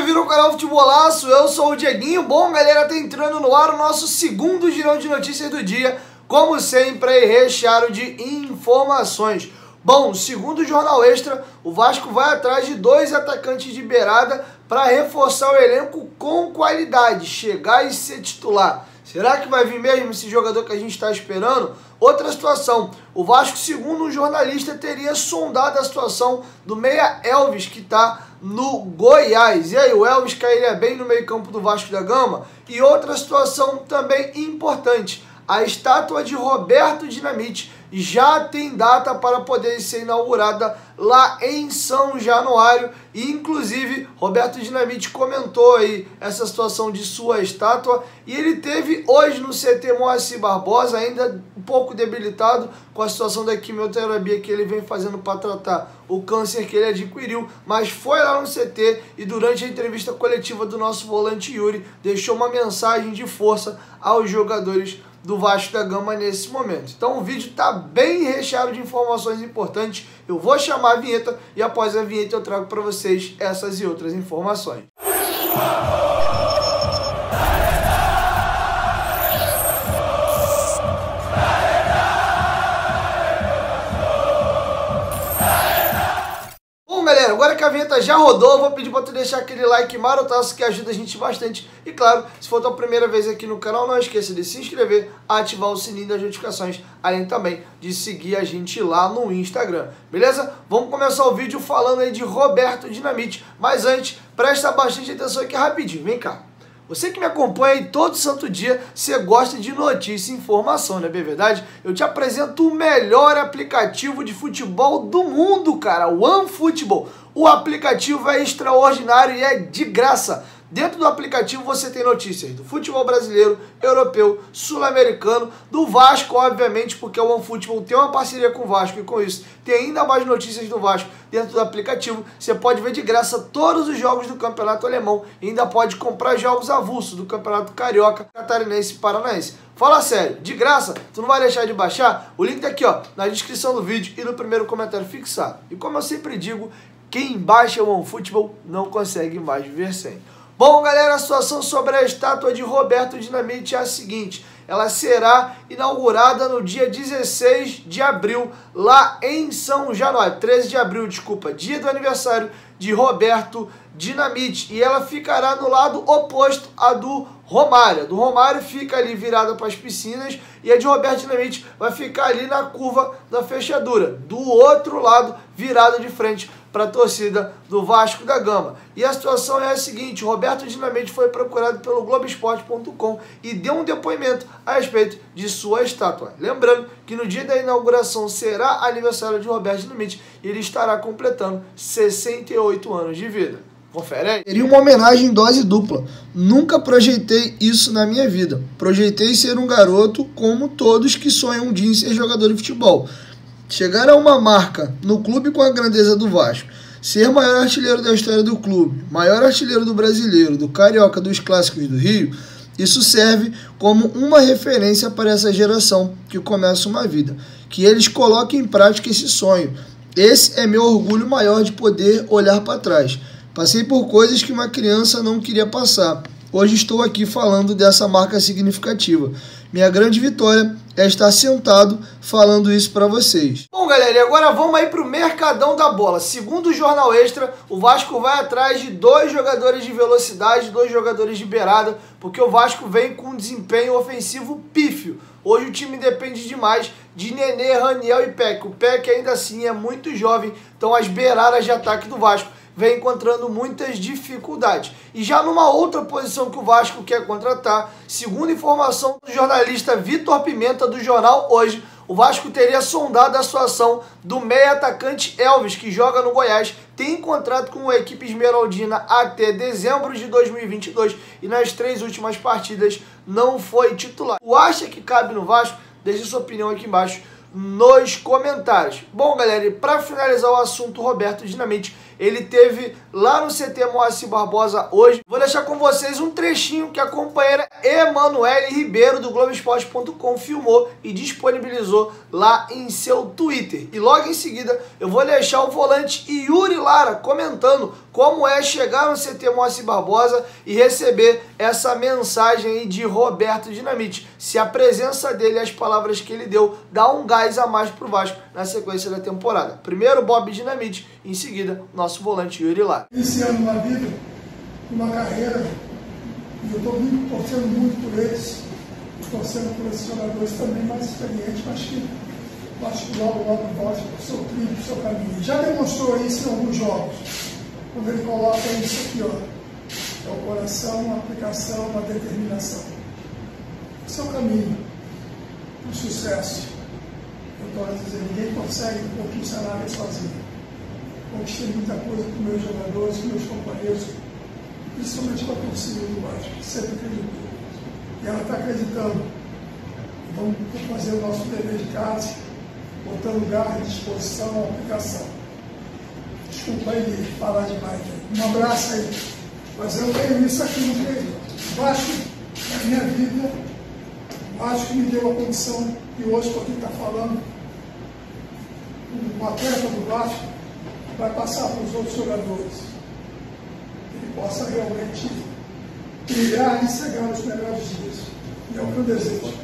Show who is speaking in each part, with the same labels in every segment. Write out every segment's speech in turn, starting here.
Speaker 1: bem-vindo ao canal Futebolaço, eu sou o Dieguinho. Bom, galera, tá entrando no ar o nosso segundo girão de notícias do dia, como sempre, recheado de informações. Bom, segundo o Jornal Extra, o Vasco vai atrás de 2 atacantes de beirada para reforçar o elenco com qualidade, chegar e ser titular. Será que vai vir mesmo esse jogador que a gente está esperando? Outra situação, o Vasco, segundo um jornalista, teria sondado a situação do meia Elvis, que está no Goiás. E aí, o Elvis cairia bem no meio campo do Vasco da Gama? E outra situação também importante, a estátua de Roberto Dinamite já tem data para poder ser inaugurada lá em São Januário. E inclusive Roberto Dinamite comentou aí essa situação de sua estátua. E ele teve hoje no CT Moacir Barbosa, ainda um pouco debilitado com a situação da quimioterapia que ele vem fazendo para tratar o câncer que ele adquiriu. Mas foi lá no CT e durante a entrevista coletiva do nosso volante Yuri, deixou uma mensagem de força aos jogadores do Vasco da Gama nesse momento. Então o vídeo está bem recheado de informações importantes. Eu vou chamar a vinheta e após a vinheta eu trago para vocês essas e outras informações. Galera, agora que a vinheta já rodou, eu vou pedir para tu deixar aquele like marotaço que ajuda a gente bastante. E claro, se for a tua primeira vez aqui no canal, não esqueça de se inscrever, ativar o sininho das notificações, além também de seguir a gente lá no Instagram, beleza? Vamos começar o vídeo falando aí de Roberto Dinamite, mas antes, presta bastante atenção aqui rapidinho, vem cá. Você que me acompanha aí todo santo dia, você gosta de notícia e informação, não é bem verdade? Eu te apresento o melhor aplicativo de futebol do mundo, cara, o OneFootball. O aplicativo é extraordinário e é de graça. Dentro do aplicativo você tem notícias do futebol brasileiro, europeu, sul-americano, do Vasco, obviamente, porque o OneFootball tem uma parceria com o Vasco e com isso tem ainda mais notícias do Vasco dentro do aplicativo. Você pode ver de graça todos os jogos do Campeonato Alemão e ainda pode comprar jogos avulsos do Campeonato Carioca, Catarinense e Paranaense. Fala sério, de graça, tu não vai deixar de baixar? O link tá aqui, ó, na descrição do vídeo e no primeiro comentário fixado. E como eu sempre digo, quem baixa o OneFootball não consegue mais viver sem. Bom, galera, a situação sobre a estátua de Roberto Dinamite é a seguinte: ela será inaugurada no dia 16 de abril, lá em São Januário, 13 de abril, desculpa, dia do aniversário de Roberto Dinamite, e ela ficará no lado oposto à do Romário. A do Romário fica ali virada para as piscinas e a de Roberto Dinamite vai ficar ali na curva da fechadura, do outro lado, virada de frente para a torcida do Vasco da Gama. E a situação é a seguinte: Roberto Dinamite foi procurado pelo Globoesporte.com e deu um depoimento a respeito de sua estátua. Lembrando que no dia da inauguração será aniversário de Roberto Dinamite e ele estará completando 68 anos de vida. Confere aí. Seria uma homenagem em dose dupla. Nunca projetei isso na minha vida. Projetei ser um garoto como todos que sonham um dia em ser jogador de futebol. Chegar a uma marca no clube com a grandeza do Vasco, ser maior artilheiro da história do clube, maior artilheiro do Brasileiro, do Carioca, dos Clássicos do Rio, isso serve como uma referência para essa geração que começa uma vida. Que eles coloquem em prática esse sonho. Esse é meu orgulho maior de poder olhar para trás. Passei por coisas que uma criança não queria passar. Hoje estou aqui falando dessa marca significativa. Minha grande vitória é estar sentado falando isso para vocês. Bom, galera, e agora vamos aí pro Mercadão da Bola. Segundo o Jornal Extra, o Vasco vai atrás de 2 jogadores de velocidade, 2 jogadores de beirada, porque o Vasco vem com um desempenho ofensivo pífio. Hoje o time depende demais de Nenê, Raniel e Peck. O Peck ainda assim é muito jovem, então as beiradas de ataque do Vasco vem encontrando muitas dificuldades. E já numa outra posição que o Vasco quer contratar, segundo informação do jornalista Vitor Pimenta do Jornal Hoje, o Vasco teria sondado a situação do meia atacante Elvis, que joga no Goiás, tem contrato com a equipe esmeraldina até dezembro de 2022 e nas 3 últimas partidas não foi titular. Tu acha que cabe no Vasco? Deixe sua opinião aqui embaixo nos comentários. Bom, galera, e para finalizar o assunto Roberto Dinamite, ele teve lá no CT Moacir Barbosa hoje. Vou deixar com vocês um trechinho que a companheira Emanuele Ribeiro do Globoesporte.com filmou e disponibilizou lá em seu Twitter. E logo em seguida eu vou deixar o volante Yuri Lara comentando como é chegar no CT Moacir Barbosa e receber essa mensagem aí de Roberto Dinamite. Se a presença dele e as palavras que ele deu dá um gás a mais pro Vasco na sequência da temporada. Primeiro Bob Dinamite, em seguida nosso volante Yuri Lara.
Speaker 2: Iniciando uma vida, uma carreira, e eu estou torcendo muito por eles, torcendo por esses jogadores também mais experientes, mas que eu acho que logo volta para o seu trilho, para o seu caminho. Já demonstrou isso em alguns jogos, quando ele coloca isso aqui, ó, é o coração, a aplicação, a determinação. Esse é o caminho do sucesso. Eu estou a dizer, ninguém consegue conquistar nada sozinho. Conquistei muita coisa com meus jogadores, com meus companheiros, principalmente com a torcida do Vasco, que sempre acreditou. E ela está acreditando. Vamos fazer o nosso dever de casa, botando garra, disposição, aplicação. Desculpa aí falar demais. Um abraço aí. Mas eu tenho isso aqui no meio. O Vasco, na minha vida, o Vasco me deu a condição, e hoje estou aqui falando, o atleta do Vasco vai passar para os outros jogadores. Ele possa realmente brilhar e chegar nos melhores dias. E é o que eu desejo.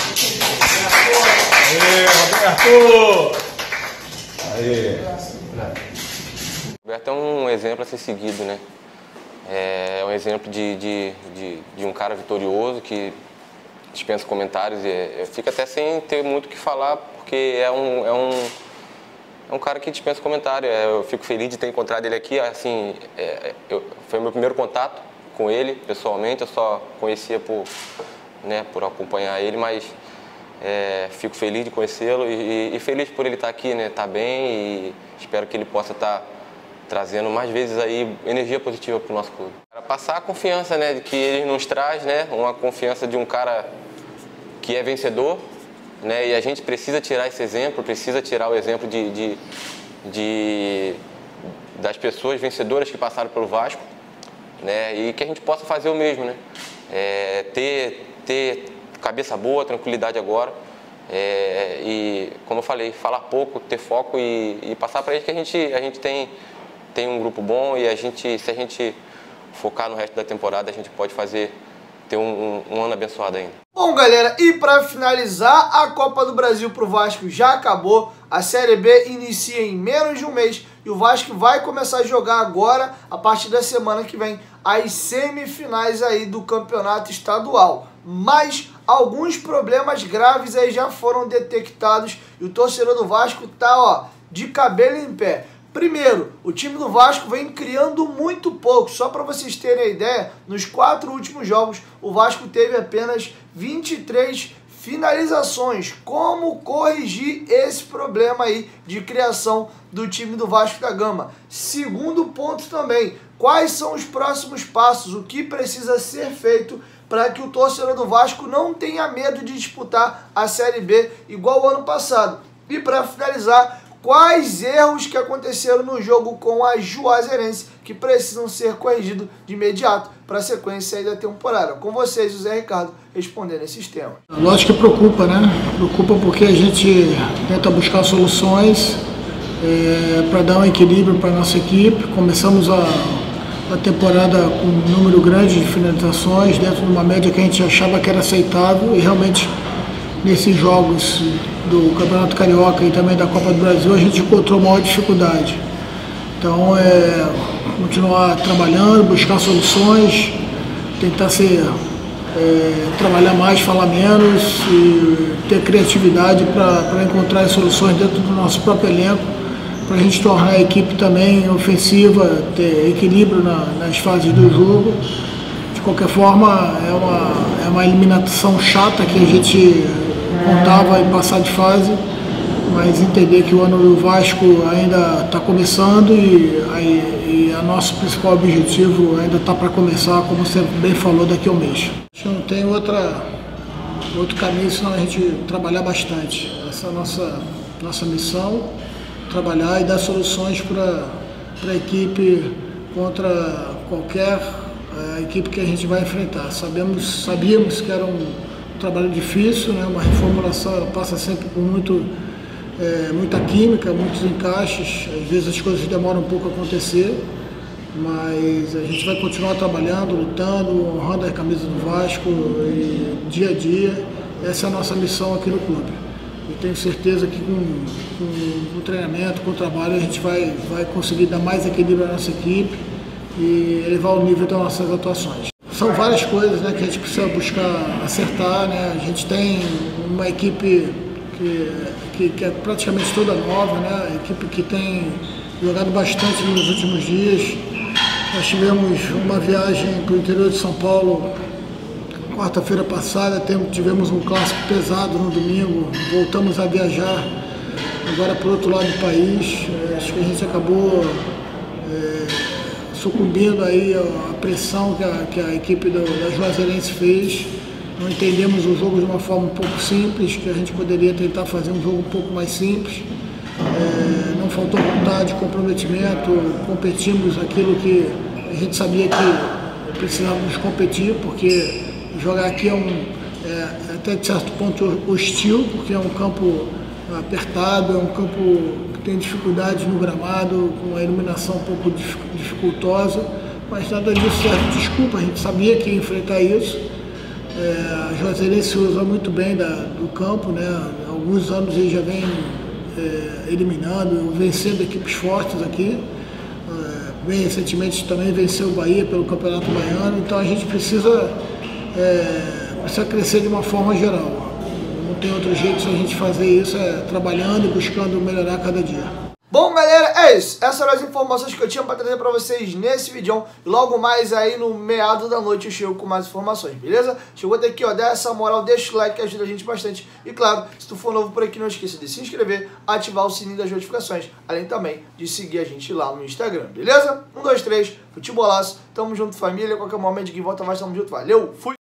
Speaker 3: Aê, Roberto! Aê!
Speaker 4: Roberto é um exemplo a ser seguido, né? É um exemplo de um cara vitorioso que dispensa comentários. Fica até sem ter muito o que falar, porque é um cara que dispensa comentário. Eu fico feliz de ter encontrado ele aqui. Assim, foi o meu primeiro contato com ele, pessoalmente. Eu só conhecia por acompanhar ele, mas fico feliz de conhecê-lo e feliz por ele estar aqui, né? Tá bem, e espero que ele possa estar trazendo mais vezes aí energia positiva para o nosso clube. Passar a confiança, né, que ele nos traz, né? Uma confiança de um cara que é vencedor, né? E a gente precisa tirar esse exemplo, precisa tirar o exemplo das pessoas vencedoras que passaram pelo Vasco, né? E que a gente possa fazer o mesmo, né? Ter cabeça boa, tranquilidade agora, e, como eu falei, falar pouco, ter foco e passar para eles que a gente tem um grupo bom, e se a gente focar no resto da temporada, a gente pode ter um ano abençoado ainda.
Speaker 1: Bom, galera, e para finalizar, a Copa do Brasil pro Vasco já acabou, a Série B inicia em menos de um mês e o Vasco vai começar a jogar agora, a partir da semana que vem, as semifinais aí do campeonato estadual. Mas alguns problemas graves aí já foram detectados e o torcedor do Vasco tá, ó, de cabelo em pé. Primeiro, o time do Vasco vem criando muito pouco. Só para vocês terem a ideia, nos 4 últimos jogos, o Vasco teve apenas 23 finalizações. Como corrigir esse problema aí de criação do time do Vasco da Gama? Segundo ponto também, quais são os próximos passos? O que precisa ser feito para que o torcedor do Vasco não tenha medo de disputar a Série B igual o ano passado? E para finalizar, quais erros que aconteceram no jogo com a Juazeirense que precisam ser corrigidos de imediato para a sequência aí da temporada? Com vocês, o Zé Ricardo, respondendo esses temas.
Speaker 2: Lógico que preocupa, né? Preocupa porque a gente tenta buscar soluções para dar um equilíbrio para a nossa equipe. Começamos a temporada com um número grande de finalizações, dentro de uma média que a gente achava que era aceitável, e realmente nesses jogos do Campeonato Carioca e também da Copa do Brasil a gente encontrou maior dificuldade. Então continuar trabalhando, buscar soluções, tentar trabalhar mais, falar menos e ter criatividade para encontrar as soluções dentro do nosso próprio elenco, para a gente tornar a equipe também ofensiva, ter equilíbrio nas fases do jogo. De qualquer forma, é uma eliminação chata que a gente contava em passar de fase, mas entender que o ano do Vasco ainda está começando e o nosso principal objetivo ainda está para começar, como você bem falou, daqui a um mês. Acho que não tem outro caminho senão a gente trabalhar bastante. Essa é a nossa missão, trabalhar e dar soluções para para a equipe contra qualquer equipe que a gente vai enfrentar. Sabíamos que era um trabalho difícil, né? Uma reformulação ela passa sempre por muita química, muitos encaixes, às vezes as coisas demoram um pouco a acontecer, mas a gente vai continuar trabalhando, lutando, honrando a camisa do Vasco e dia a dia, essa é a nossa missão aqui no clube. Eu tenho certeza que com o treinamento, com o trabalho, a gente vai conseguir dar mais equilíbrio à nossa equipe e elevar o nível das nossas atuações. São várias coisas, né, que a gente precisa buscar acertar, né? A gente tem uma equipe que é praticamente toda nova, né? A equipe que tem jogado bastante nos últimos dias. Nós tivemos uma viagem para o interior de São Paulo quarta-feira passada, tivemos um clássico pesado no domingo, voltamos a viajar agora para o outro lado do país. Acho que a gente acabou sucumbindo aí à pressão que a equipe da Juazeirense fez. Não entendemos o jogo de uma forma um pouco simples, que a gente poderia tentar fazer um jogo um pouco mais simples. Não faltou vontade, comprometimento, competimos aquilo que a gente sabia que precisávamos competir, porque jogar aqui é até de certo ponto hostil, porque é um campo apertado, é um campo que tem dificuldades no gramado, com a iluminação um pouco dificultosa, mas nada disso serve desculpa, a gente sabia que ia enfrentar isso. A Juazeirense usa muito bem do campo, né? Há alguns anos ele já vem eliminando, vencendo equipes fortes aqui. Bem recentemente também venceu o Bahia pelo Campeonato Baiano, então a gente precisa crescer de uma forma geral. Não tem outro jeito se a gente fazer isso, trabalhando e buscando melhorar cada dia.
Speaker 1: Bom, galera, é isso. Essas eram as informações que eu tinha para trazer para vocês nesse vídeo. E logo mais aí no meado da noite eu chego com mais informações, beleza? Chegou até aqui, ó, dá essa moral, deixa o like que ajuda a gente bastante. E claro, se tu for novo por aqui, não esqueça de se inscrever, ativar o sininho das notificações, além também de seguir a gente lá no Instagram, beleza? 1, 2, 3, futebolaço, tamo junto família, qualquer momento de que volta mais, tamo junto, valeu, fui!